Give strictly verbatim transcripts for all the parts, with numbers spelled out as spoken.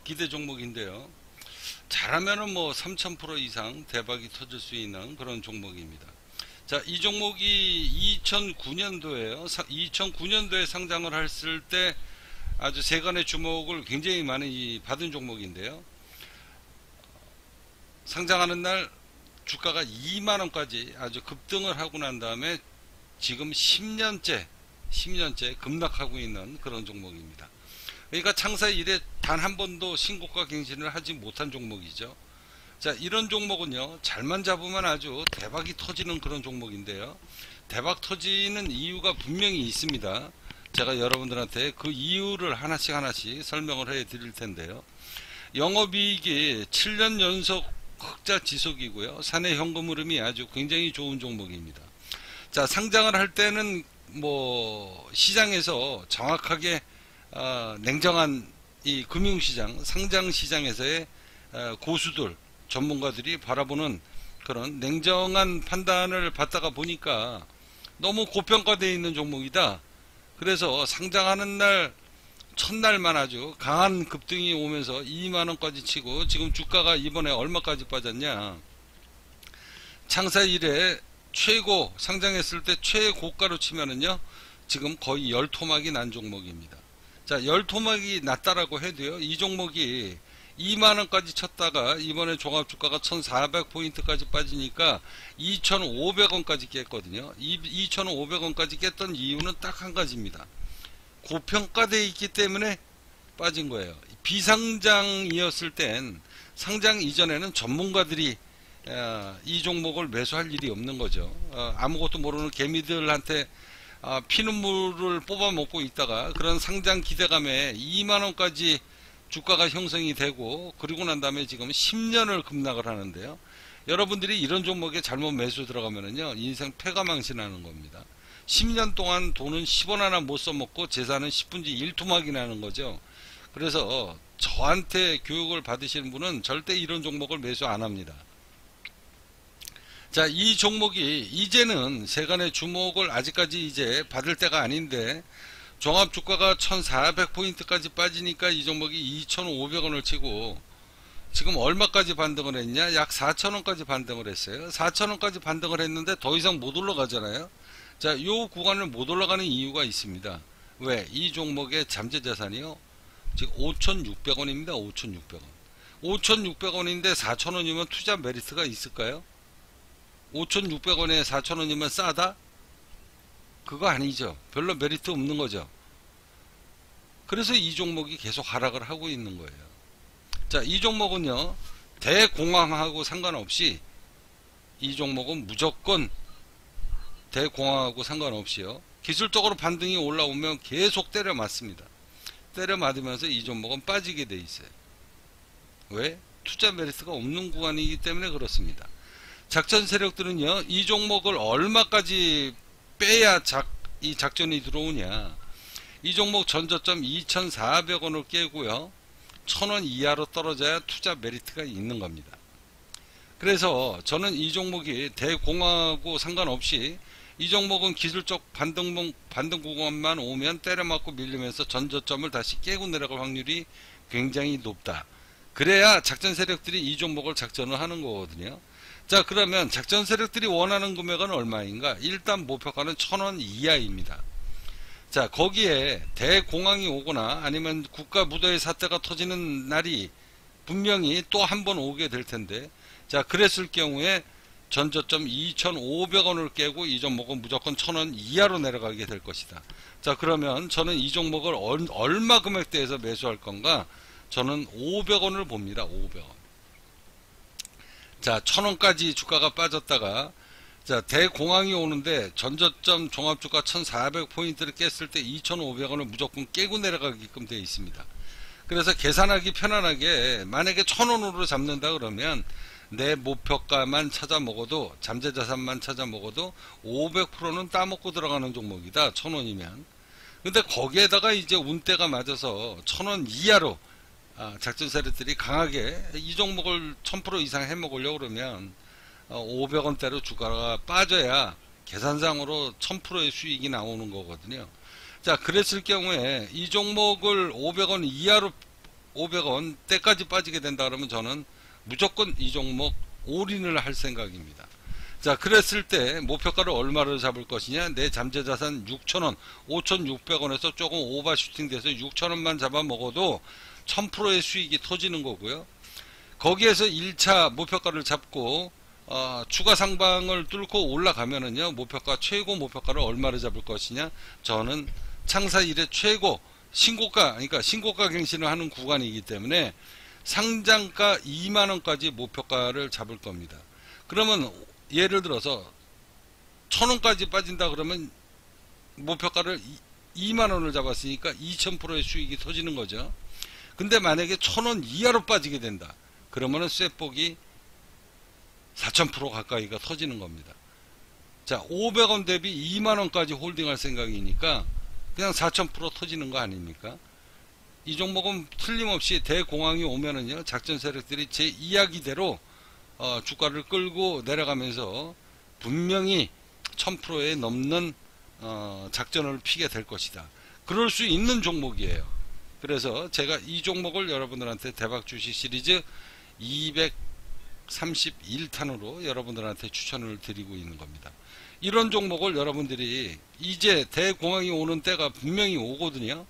기대 종목인데요. 잘하면은 뭐 삼천 퍼센트 이상 대박이 터질 수 있는 그런 종목입니다. 자, 이 종목이 이천구 년도에요. 이천구 년도에 상장을 했을 때 아주 세간의 주목을 굉장히 많이 받은 종목인데요. 상장하는 날 주가가 이만 원까지 아주 급등을 하고 난 다음에 지금 십 년째 십 년째 급락하고 있는 그런 종목입니다. 그러니까 창사 이래 단 한 번도 신고가 갱신을 하지 못한 종목이죠. 자, 이런 종목은요, 잘만 잡으면 아주 대박이 터지는 그런 종목인데요. 대박 터지는 이유가 분명히 있습니다. 제가 여러분들한테 그 이유를 하나씩 하나씩 설명을 해 드릴 텐데요. 영업이익이 칠 년 연속 흑자 지속이고요. 사내 현금 흐름이 아주 굉장히 좋은 종목입니다. 자, 상장을 할 때는 뭐 시장에서 정확하게 어, 냉정한 이 금융시장, 상장시장에서의 어, 고수들, 전문가들이 바라보는 그런 냉정한 판단을 받다가 보니까 너무 고평가되어 있는 종목이다. 그래서 상장하는 날 첫날만 아주 강한 급등이 오면서 이만 원까지 치고 지금 주가가 이번에 얼마까지 빠졌냐. 창사 이래 최고, 상장했을 때 최고가로 치면은요, 지금 거의 열 토막이 난 종목입니다. 자, 열 토막이 났다라고 해도요, 이 종목이 이만 원까지 쳤다가 이번에 종합주가가 천사백 포인트까지 빠지니까 이천오백 원까지 깼거든요. 이 이천오백 원까지 깼던 이유는 딱 한 가지입니다. 고평가되어 있기 때문에 빠진 거예요. 비상장이었을 땐 상장 이전에는 전문가들이 이 종목을 매수할 일이 없는 거죠. 아무것도 모르는 개미들한테 피눈물을 뽑아 먹고 있다가 그런 상장 기대감에 이만 원까지 주가가 형성이 되고, 그리고 난 다음에 지금 십 년을 급락을 하는데요. 여러분들이 이런 종목에 잘못 매수 들어가면은요, 인생 패가망신하는 겁니다. 십 년 동안 돈은 십 원 하나 못 써먹고 재산은 십분지 일 토막이 나는 거죠. 그래서 저한테 교육을 받으시는 분은 절대 이런 종목을 매수 안 합니다. 자, 이 종목이 이제는 세간의 주목을 아직까지 이제 받을 때가 아닌데, 종합주가가 천사백 포인트까지 빠지니까 이 종목이 이천오백 원을 치고 지금 얼마까지 반등을 했냐? 약 사천 원까지 반등을 했어요. 사천 원까지 반등을 했는데 더 이상 못 올라가잖아요. 자, 요 구간을 못 올라가는 이유가 있습니다. 왜? 이 종목의 잠재자산이요, 지금 오천육백 원입니다. 오천육백 원. 오천육백 원인데 사천 원이면 투자 메리트가 있을까요? 오천육백 원에 사천 원이면 싸다? 그거 아니죠. 별로 메리트 없는 거죠. 그래서 이 종목이 계속 하락을 하고 있는 거예요. 자, 이 종목은요, 대공황하고 상관없이 이 종목은 무조건 대공황하고 상관없이요, 기술적으로 반등이 올라오면 계속 때려 맞습니다. 때려 맞으면서 이 종목은 빠지게 돼 있어요. 왜? 투자 메리트가 없는 구간이기 때문에 그렇습니다. 작전 세력들은요, 이 종목을 얼마까지 빼야 작, 이 작전이 들어오냐. 이 종목 전저점 이천사백 원을 깨고요, 천 원 이하로 떨어져야 투자 메리트가 있는 겁니다. 그래서 저는 이 종목이 대공황하고 상관없이 이 종목은 기술적 반등, 반등 구간만 오면 때려맞고 밀리면서 전저점을 다시 깨고 내려갈 확률이 굉장히 높다. 그래야 작전 세력들이 이 종목을 작전을 하는 거거든요. 자, 그러면 작전 세력들이 원하는 금액은 얼마인가? 일단 목표가는 천 원 이하입니다. 자, 거기에 대공황이 오거나 아니면 국가 무더위 사태가 터지는 날이 분명히 또 한 번 오게 될 텐데, 자, 그랬을 경우에 전저점 이천오백 원을 깨고 이 종목은 무조건 천 원 이하로 내려가게 될 것이다. 자, 그러면 저는 이 종목을 얼마 금액대에서 매수할 건가? 저는 오백 원을 봅니다. 오백 원. 자, 천 원까지 주가가 빠졌다가, 자, 대공황이 오는데 전저점 종합주가 천사백 포인트를 깼을 때 이천오백 원을 무조건 깨고 내려가게끔 되어 있습니다. 그래서 계산하기 편안하게 만약에 천 원으로 잡는다 그러면 내 목표가만 찾아 먹어도, 잠재자산만 찾아 먹어도 오백 퍼센트는 따먹고 들어가는 종목이다. 천 원이면. 근데 거기에다가 이제 운대가 맞아서 천 원 이하로 아, 작전 세력들이 강하게 이 종목을 천 퍼센트 이상 해먹으려고 그러면 어, 오백 원대로 주가가 빠져야 계산상으로 천 퍼센트의 수익이 나오는 거거든요. 자, 그랬을 경우에 이 종목을 오백 원 이하로 오백 원대까지 빠지게 된다 그러면 저는 무조건 이 종목 올인을 할 생각입니다. 자, 그랬을 때 목표가를 얼마를 잡을 것이냐, 내 잠재자산 육천 원, 오천육백 원에서 조금 오버슈팅 돼서 육천 원만 잡아 먹어도 천 퍼센트의 수익이 터지는 거고요. 거기에서 일 차 목표가를 잡고 어, 추가 상방을 뚫고 올라가면은요, 목표가, 최고 목표가를 얼마를 잡을 것이냐, 저는 창사 이래 최고 신고가, 그러니까 신고가 갱신을 하는 구간이기 때문에 상장가 이만 원까지 목표가를 잡을 겁니다. 그러면 예를 들어서 천 원까지 빠진다 그러면 목표가를 이만 원을 잡았으니까 이천 퍼센트의 수익이 터지는 거죠. 근데 만약에 천 원 이하로 빠지게 된다 그러면은 쇠폭이 사천 퍼센트 가까이가 터지는 겁니다. 자, 오백 원 대비 이만 원까지 홀딩할 생각이니까 그냥 사천 퍼센트 터지는 거 아닙니까? 이 종목은 틀림없이 대공황이 오면은요, 작전 세력들이 제 이야기대로 어, 주가를 끌고 내려가면서 분명히 천 퍼센트에 넘는 어, 작전을 피게 될 것이다. 그럴 수 있는 종목이에요. 그래서 제가 이 종목을 여러분들한테 대박 주식 시리즈 이백삼십일 탄으로 여러분들한테 추천을 드리고 있는 겁니다. 이런 종목을 여러분들이 이제 대공황이 오는 때가 분명히 오거든요.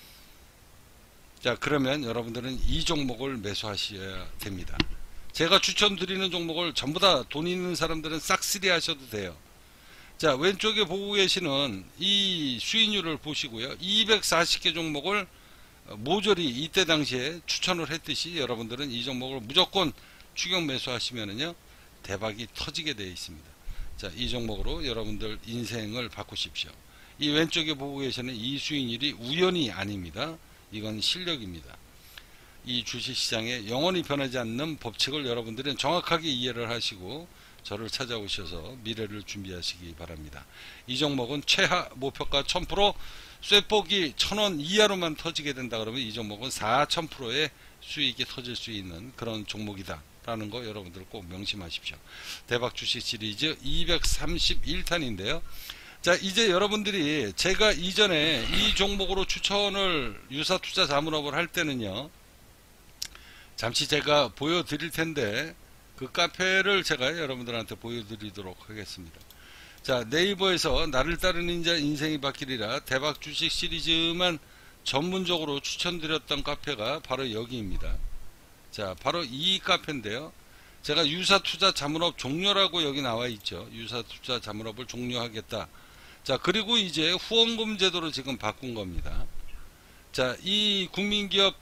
자, 그러면 여러분들은 이 종목을 매수하셔야 됩니다. 제가 추천드리는 종목을 전부 다 돈 있는 사람들은 싹쓸이 하셔도 돼요. 자, 왼쪽에 보고 계시는 이 수익률을 보시고요. 이백사십 개 종목을 모조리 이때 당시에 추천을 했듯이 여러분들은 이 종목을 무조건 추격 매수하시면은요, 대박이 터지게 되어 있습니다. 자, 이 종목으로 여러분들 인생을 바꾸십시오. 이 왼쪽에 보고 계시는 이 수익률이 우연이 아닙니다. 이건 실력입니다. 이 주식시장에 영원히 변하지 않는 법칙을 여러분들은 정확하게 이해를 하시고 저를 찾아오셔서 미래를 준비하시기 바랍니다. 이 종목은 최하 목표가 천 퍼센트, 쇠폭이 천 원 이하로만 터지게 된다 그러면 이 종목은 사천 퍼센트의 수익이 터질 수 있는 그런 종목이다 라는 거 여러분들 꼭 명심하십시오. 대박 주식 시리즈 이백삼십일 탄인데요. 자, 이제 여러분들이 제가 이전에 이 종목으로 추천을 유사투자 자문업을 할 때는요, 잠시 제가 보여드릴 텐데 그 카페를 제가 여러분들한테 보여드리도록 하겠습니다. 자, 네이버에서 나를 따르는 자 인생이 바뀌리라 대박 주식 시리즈만 전문적으로 추천드렸던 카페가 바로 여기입니다. 자, 바로 이 카페인데요. 제가 유사투자 자문업 종료라고 여기 나와 있죠. 유사투자 자문업을 종료하겠다. 자, 그리고 이제 후원금 제도로 지금 바꾼 겁니다. 자, 이 국민기업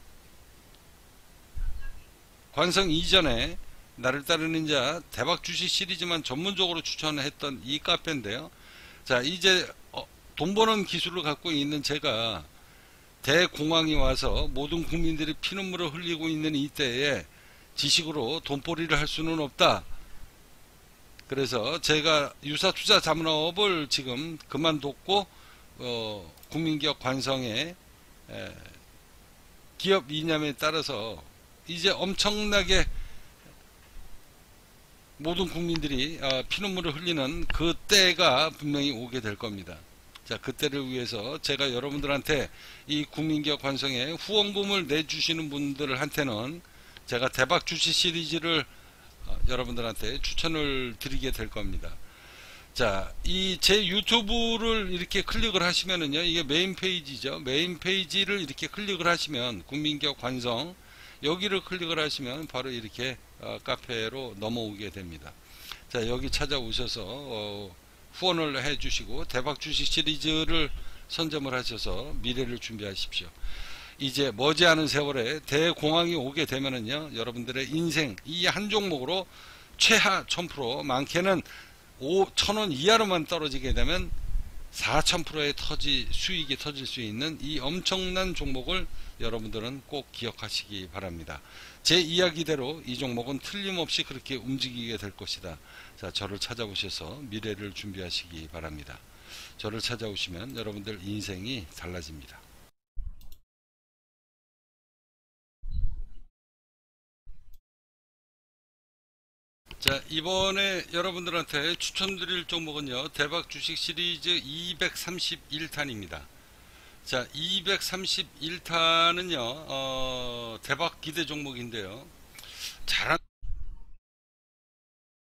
관성 이전에 나를 따르는 자 대박 주식 시리즈만 전문적으로 추천했던 이 카페인데요. 자, 이제 어, 돈 버는 기술을 갖고 있는 제가 대공황이 와서 모든 국민들이 피눈물을 흘리고 있는 이때에 지식으로 돈벌이를 할 수는 없다. 그래서 제가 유사투자 자문업을 지금 그만뒀고 어, 국민기업 관성의 에, 기업 이념에 따라서 이제 엄청나게 모든 국민들이 어, 피눈물을 흘리는 그 때가 분명히 오게 될 겁니다. 자, 그때를 위해서 제가 여러분들한테 이 국민기업 관성에 후원금을 내주시는 분들한테는 제가 대박 주식 시리즈를 어, 여러분들한테 추천을 드리게 될 겁니다. 자, 이 제 유튜브를 이렇게 클릭을 하시면은요, 이게 메인 페이지죠. 메인 페이지를 이렇게 클릭을 하시면 국민기업 관성 여기를 클릭을 하시면 바로 이렇게 어, 카페로 넘어오게 됩니다. 자, 여기 찾아오셔서 어, 후원을 해 주시고 대박 주식 시리즈를 선점을 하셔서 미래를 준비하십시오. 이제 머지않은 세월에 대공황이 오게 되면은요, 여러분들의 인생 이 한 종목으로 최하 천 퍼센트, 많게는 천 원 이하로만 떨어지게 되면 사천 퍼센트의 터지 수익이 터질 수 있는 이 엄청난 종목을 여러분들은 꼭 기억하시기 바랍니다. 제 이야기대로 이 종목은 틀림없이 그렇게 움직이게 될 것이다. 자, 저를 찾아오셔서 미래를 준비하시기 바랍니다. 저를 찾아오시면 여러분들 인생이 달라집니다. 자, 이번에 여러분들한테 추천드릴 종목은요, 대박 주식 시리즈 이백삼십일 탄입니다. 자, 이백삼십일 타는요, 어, 대박 기대 종목인데요.